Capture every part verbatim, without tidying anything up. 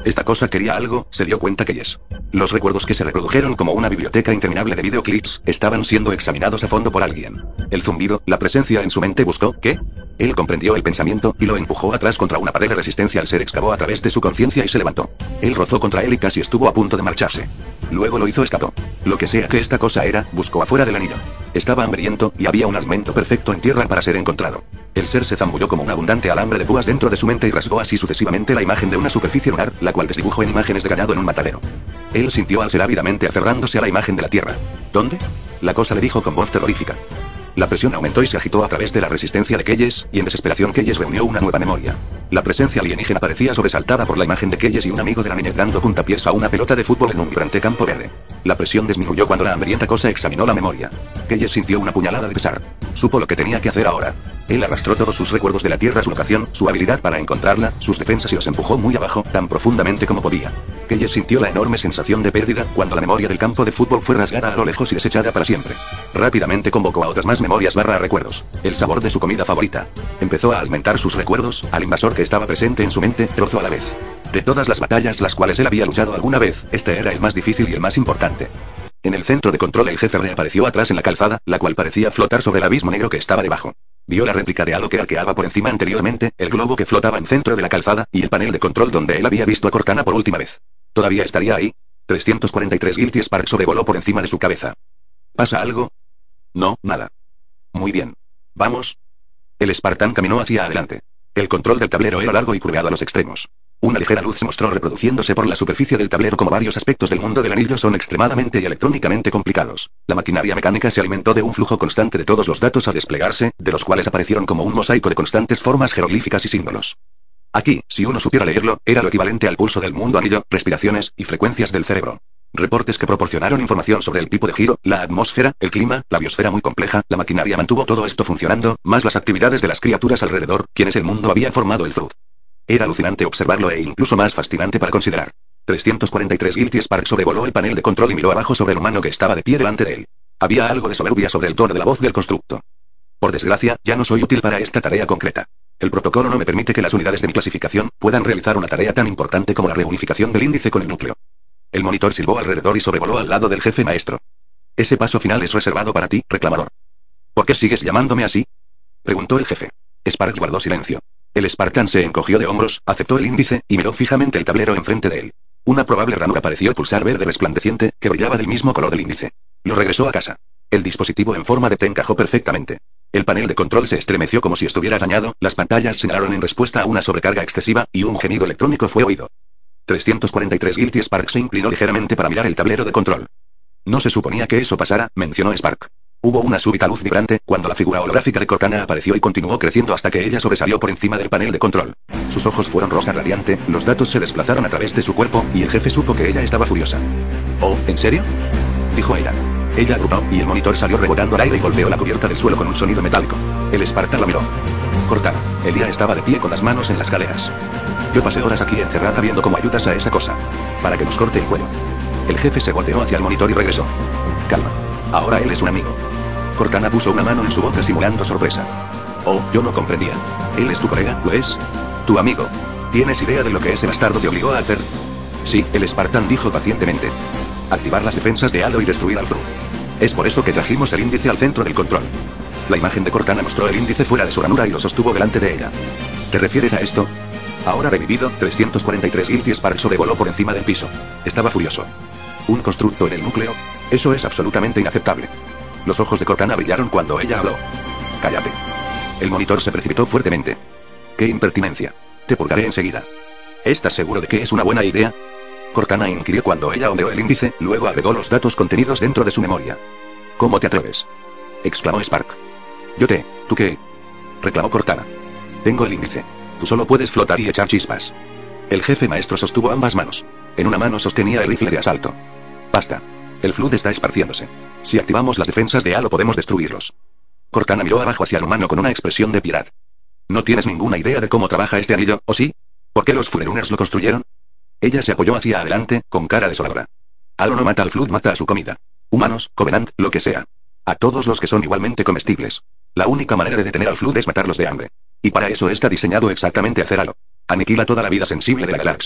Esta cosa quería algo, se dio cuenta que yes. Los recuerdos que se reprodujeron como una biblioteca interminable de videoclips, estaban siendo examinados a fondo por alguien. El zumbido, la presencia en su mente buscó, ¿qué? Él comprendió el pensamiento, y lo empujó atrás contra una pared de resistencia. Al ser excavó a través de su conciencia y se levantó. Él rozó contra él y casi estuvo a punto de marcharse. Luego lo hizo, escapó. Lo que sea que esta cosa era, buscó afuera del anillo. Estaba hambriento, y había un alimento perfecto en tierra para ser encontrado. El ser se zambulló como un abundante alambre de púas dentro de su mente y rasgó así sucesivamente la imagen de una superficie lunar, la cual desdibujó en imágenes de ganado en un matadero. Él sintió al ser ávidamente aferrándose a la imagen de la tierra. ¿Dónde? La cosa le dijo con voz terrorífica. La presión aumentó y se agitó a través de la resistencia de Keyes, y en desesperación Keyes reunió una nueva memoria. La presencia alienígena parecía sobresaltada por la imagen de Keyes y un amigo de la niñez dando puntapiés a una pelota de fútbol en un vibrante campo verde. La presión disminuyó cuando la hambrienta cosa examinó la memoria. Keyes sintió una puñalada de pesar. Supo lo que tenía que hacer ahora. Él arrastró todos sus recuerdos de la Tierra, su locación, su habilidad para encontrarla, sus defensas y los empujó muy abajo, tan profundamente como podía. Keyes sintió la enorme sensación de pérdida cuando la memoria del campo de fútbol fue rasgada a lo lejos y desechada para siempre. Rápidamente convocó a otras más memorias barra recuerdos. El sabor de su comida favorita. Empezó a alimentar sus recuerdos, al invasor que estaba presente en su mente, trozo a la vez. De todas las batallas las cuales él había luchado alguna vez, este era el más difícil y el más importante. En el centro de control el jefe reapareció atrás en la calzada, la cual parecía flotar sobre el abismo negro que estaba debajo. Vio la réplica de algo que arqueaba por encima anteriormente, el globo que flotaba en centro de la calzada, y el panel de control donde él había visto a Cortana por última vez. ¿Todavía estaría ahí? trescientos cuarenta y tres Guilty Spark sobrevoló por encima de su cabeza. ¿Pasa algo? No, nada. Muy bien. ¿Vamos? El Spartan caminó hacia adelante. El control del tablero era largo y curveado a los extremos. Una ligera luz se mostró reproduciéndose por la superficie del tablero. Como varios aspectos del mundo del anillo son extremadamente y electrónicamente complicados, la maquinaria mecánica se alimentó de un flujo constante de todos los datos al desplegarse, de los cuales aparecieron como un mosaico de constantes formas jeroglíficas y símbolos. Aquí, si uno supiera leerlo, era lo equivalente al pulso del mundo anillo, respiraciones y frecuencias del cerebro. Reportes que proporcionaron información sobre el tipo de giro, la atmósfera, el clima, la biosfera muy compleja. La maquinaria mantuvo todo esto funcionando, más las actividades de las criaturas alrededor, quienes el mundo había formado el F R U D. Era alucinante observarlo e incluso más fascinante para considerar. trescientos cuarenta y tres Guilty Spark sobrevoló el panel de control y miró abajo sobre el humano que estaba de pie delante de él. Había algo de soberbia sobre el tono de la voz del constructo. Por desgracia, ya no soy útil para esta tarea concreta. El protocolo no me permite que las unidades de mi clasificación puedan realizar una tarea tan importante como la reunificación del índice con el núcleo. El monitor silbó alrededor y sobrevoló al lado del jefe maestro. Ese paso final es reservado para ti, reclamador. ¿Por qué sigues llamándome así? Preguntó el jefe. Spark guardó silencio. El Spartan se encogió de hombros, aceptó el índice, y miró fijamente el tablero enfrente de él. Una probable ranura pareció pulsar verde resplandeciente, que brillaba del mismo color del índice. Lo regresó a casa. El dispositivo en forma de T encajó perfectamente. El panel de control se estremeció como si estuviera dañado, las pantallas señalaron en respuesta a una sobrecarga excesiva, y un gemido electrónico fue oído. trescientos cuarenta y tres Guilty Spark se inclinó ligeramente para mirar el tablero de control. No se suponía que eso pasara, mencionó Spark. Hubo una súbita luz vibrante, cuando la figura holográfica de Cortana apareció y continuó creciendo hasta que ella sobresalió por encima del panel de control. Sus ojos fueron rosa radiante, los datos se desplazaron a través de su cuerpo, y el jefe supo que ella estaba furiosa. «Oh, ¿en serio?», dijo ella. Ella gruñó, y el monitor salió rebotando al aire y golpeó la cubierta del suelo con un sonido metálico. El Spartan la miró. Cortana. Elia estaba de pie con las manos en las escaleras. «Yo pasé horas aquí encerrada viendo cómo ayudas a esa cosa. Para que nos corte el cuello». El jefe se volteó hacia el monitor y regresó. «Calma. Ahora él es un amigo». Cortana puso una mano en su boca simulando sorpresa. «Oh, yo no comprendía. ¿Él es tu colega, lo es? ¿Tu amigo? ¿Tienes idea de lo que ese bastardo te obligó a hacer?» «Sí», el Spartan dijo pacientemente. «Activar las defensas de Halo y destruir al F R U D. Es por eso que trajimos el índice al centro del control». La imagen de Cortana mostró el índice fuera de su ranura y lo sostuvo delante de ella. ¿Te refieres a esto? Ahora revivido, trescientos cuarenta y tres Guilty Spark sobrevoló por encima del piso. Estaba furioso. ¿Un constructo en el núcleo? Eso es absolutamente inaceptable. Los ojos de Cortana brillaron cuando ella habló. «Cállate». El monitor se precipitó fuertemente. «¡Qué impertinencia! Te purgaré enseguida». ¿Estás seguro de que es una buena idea?», Cortana inquirió cuando ella ondeó el índice, luego agregó los datos contenidos dentro de su memoria. «¿Cómo te atreves?», exclamó Spark. «Yo te... ¿Tú qué?», reclamó Cortana. «Tengo el índice. Tú solo puedes flotar y echar chispas». El jefe maestro sostuvo ambas manos. En una mano sostenía el rifle de asalto. «Basta. El F L U D está esparciéndose. Si activamos las defensas de Halo podemos destruirlos». Cortana miró abajo hacia el humano con una expresión de piedad. «¿No tienes ninguna idea de cómo trabaja este anillo, o sí? ¿Por qué los Forerunners lo construyeron?». Ella se apoyó hacia adelante, con cara desoladora. «Halo no mata al F L U D, mata a su comida. Humanos, Covenant, lo que sea. A todos los que son igualmente comestibles. La única manera de detener al F L U D es matarlos de hambre. Y para eso está diseñado exactamente hacer Halo. Aniquila toda la vida sensible de la galaxia.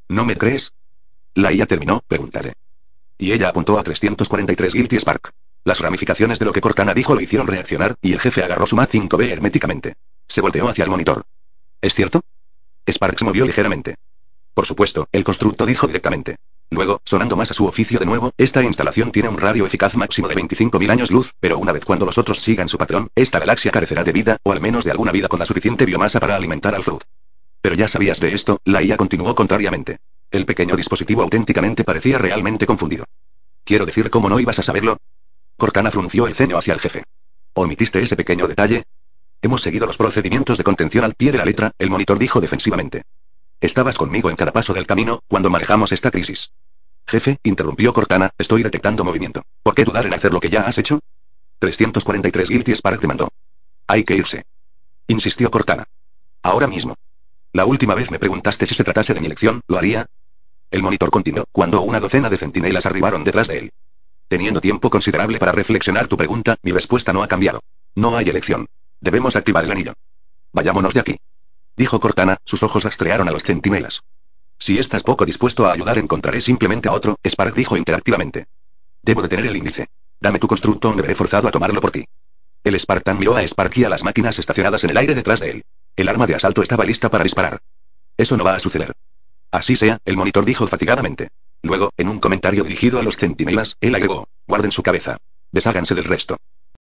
¿No me crees? ¿La I A terminó? Preguntaré. Y ella apuntó a trescientos cuarenta y tres Guilty Spark. Las ramificaciones de lo que Cortana dijo lo hicieron reaccionar, y el jefe agarró su M A cinco B herméticamente. Se volteó hacia el monitor. ¿Es cierto? Spark se movió ligeramente. Por supuesto, el constructo dijo directamente. Luego, sonando más a su oficio de nuevo, esta instalación tiene un radio eficaz máximo de veinticinco mil años luz, pero una vez cuando los otros sigan su patrón, esta galaxia carecerá de vida, o al menos de alguna vida con la suficiente biomasa para alimentar al Flood. Pero ya sabías de esto, la I A continuó contrariamente. El pequeño dispositivo auténticamente parecía realmente confundido. Quiero decir, ¿cómo no ibas a saberlo? Cortana frunció el ceño hacia el jefe. ¿Omitiste ese pequeño detalle? Hemos seguido los procedimientos de contención al pie de la letra, el monitor dijo defensivamente. Estabas conmigo en cada paso del camino, cuando manejamos esta crisis. Jefe, interrumpió Cortana, estoy detectando movimiento. ¿Por qué dudar en hacer lo que ya has hecho? trescientos cuarenta y tres Guilty Spark demandó. Hay que irse. Insistió Cortana. Ahora mismo. La última vez me preguntaste si se tratase de mi elección, ¿lo haría? El monitor continuó, cuando una docena de centinelas arribaron detrás de él. Teniendo tiempo considerable para reflexionar tu pregunta, mi respuesta no ha cambiado. No hay elección. Debemos activar el anillo. Vayámonos de aquí. Dijo Cortana, sus ojos rastrearon a los centinelas. Si estás poco dispuesto a ayudar, encontraré simplemente a otro, Spark dijo interactivamente. Debo detener el índice. Dame tu constructo o me veré forzado a tomarlo por ti. El Spartan miró a Spark y a las máquinas estacionadas en el aire detrás de él. El arma de asalto estaba lista para disparar. Eso no va a suceder. Así sea, el monitor dijo fatigadamente. Luego, en un comentario dirigido a los centinelas, él agregó, guarden su cabeza. Desháganse del resto.